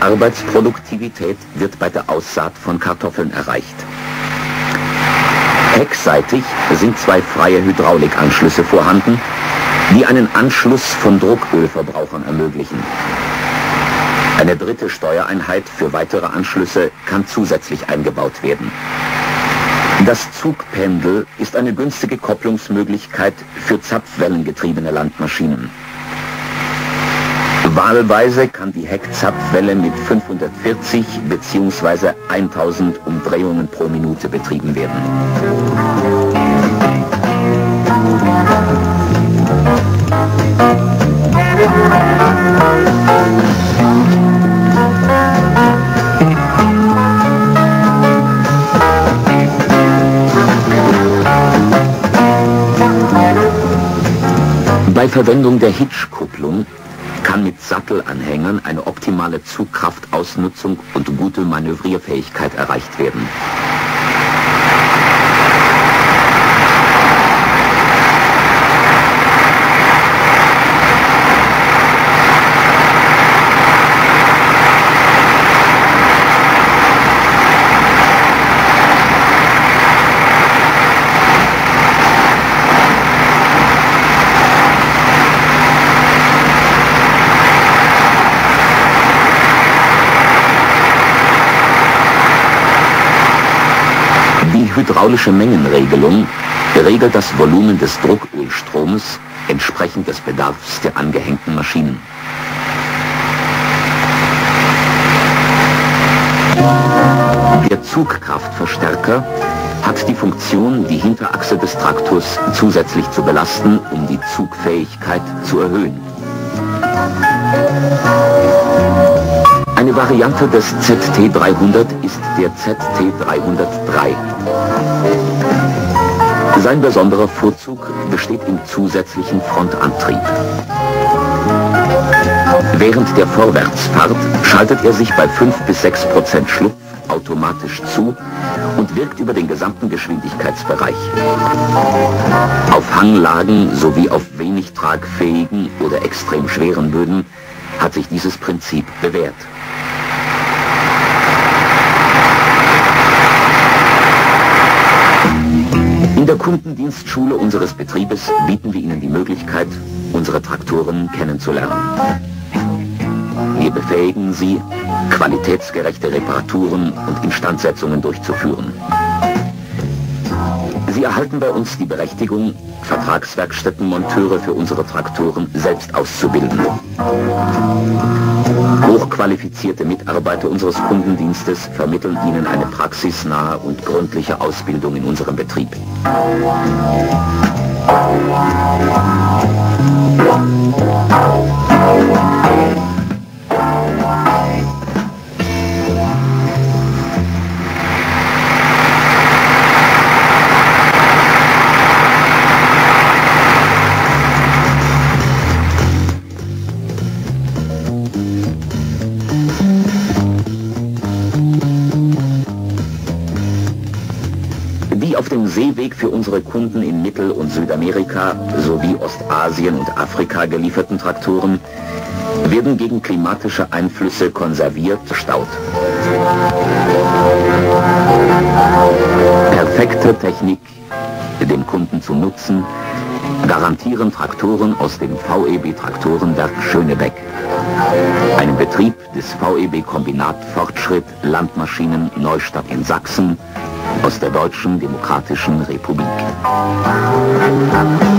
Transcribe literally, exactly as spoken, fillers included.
Arbeitsproduktivität wird bei der Aussaat von Kartoffeln erreicht. Heckseitig sind zwei freie Hydraulikanschlüsse vorhanden, die einen Anschluss von Druckölverbrauchern ermöglichen. Eine dritte Steuereinheit für weitere Anschlüsse kann zusätzlich eingebaut werden. Das Zugpendel ist eine günstige Kopplungsmöglichkeit für zapfwellengetriebene Landmaschinen. Wahlweise kann die Heckzapfwelle mit fünfhundertvierzig bzw. tausend Umdrehungen pro Minute betrieben werden. Bei Verwendung der Hitchkupplung kann mit Sattelanhängern eine optimale Zugkraftausnutzung und gute Manövrierfähigkeit erreicht werden. Die hydraulische Mengenregelung regelt das Volumen des Druckölstromes entsprechend des Bedarfs der angehängten Maschinen. Der Zugkraftverstärker hat die Funktion, die Hinterachse des Traktors zusätzlich zu belasten, um die Zugfähigkeit zu erhöhen. Eine Variante des Z T dreihundert ist der Z T dreihundertdrei. Sein besonderer Vorzug besteht im zusätzlichen Frontantrieb. Während der Vorwärtsfahrt schaltet er sich bei fünf bis sechs Prozent Schlupf automatisch zu und wirkt über den gesamten Geschwindigkeitsbereich. Auf Hanglagen sowie auf wenig tragfähigen oder extrem schweren Böden hat sich dieses Prinzip bewährt. In der Kundendienstschule unseres Betriebes bieten wir Ihnen die Möglichkeit, unsere Traktoren kennenzulernen. Wir befähigen Sie, qualitätsgerechte Reparaturen und Instandsetzungen durchzuführen. Sie erhalten bei uns die Berechtigung, Vertragswerkstättenmonteure für unsere Traktoren selbst auszubilden. Hochqualifizierte Mitarbeiter unseres Kundendienstes vermitteln Ihnen eine praxisnahe und gründliche Ausbildung in unserem Betrieb. Die auf dem Seeweg für unsere Kunden in Mittel- und Südamerika sowie Ostasien und Afrika gelieferten Traktoren werden gegen klimatische Einflüsse konserviert, staut. Perfekte Technik, dem Kunden zum Nutzen, garantieren Traktoren aus dem V E B Traktorenwerk Schönebeck, einem Betrieb des V E B Kombinat Fortschritt Landmaschinen Neustadt in Sachsen aus der Deutschen Demokratischen Republik.